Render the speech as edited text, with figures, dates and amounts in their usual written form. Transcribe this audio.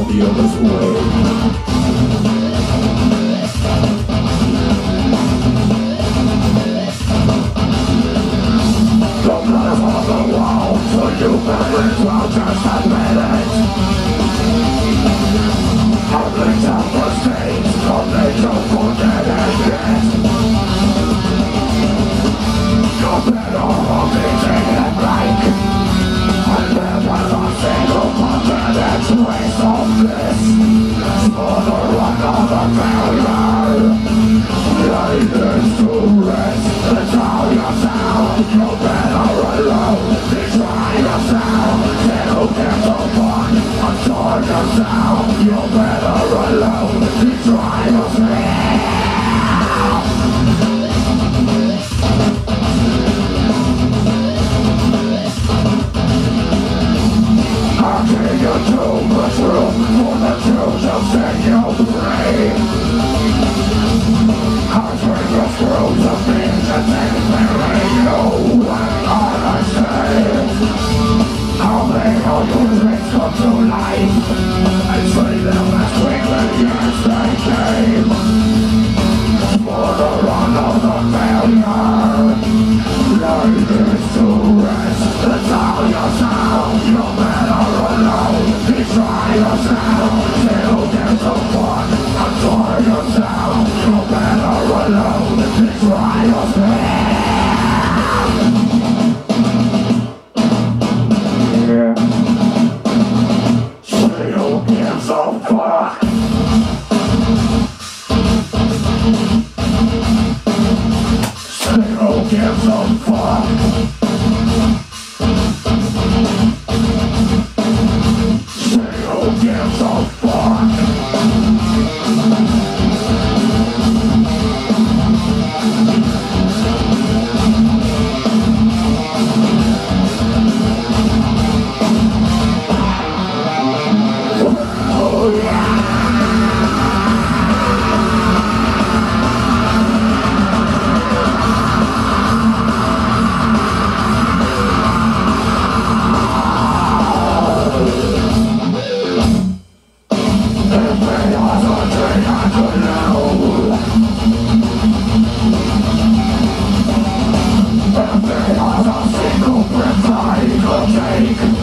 feel this way. You better well just admit it. Ugly self-esteem, only to forget it yet. You better off eating it like and live with a single confident trace of this. Smother another failure. Lay this to rest. Tell yourself you better alone. Try yourself, you get the fun. Enjoy yourself, you better alone. Try yourself. I give you too much room for the truth to set you free. I bring the screws of things that take you and all I say. I'll make all your dreams come to life and see them as quickly as they came. For the run of the failure, lay this to rest. Tell yourself you better alone. Try yourself till there's a fun. Enjoy yourself, you better alone. Try yourself. Who gives a fuck? Say who gives a fuck? Say who gives a fuck? Take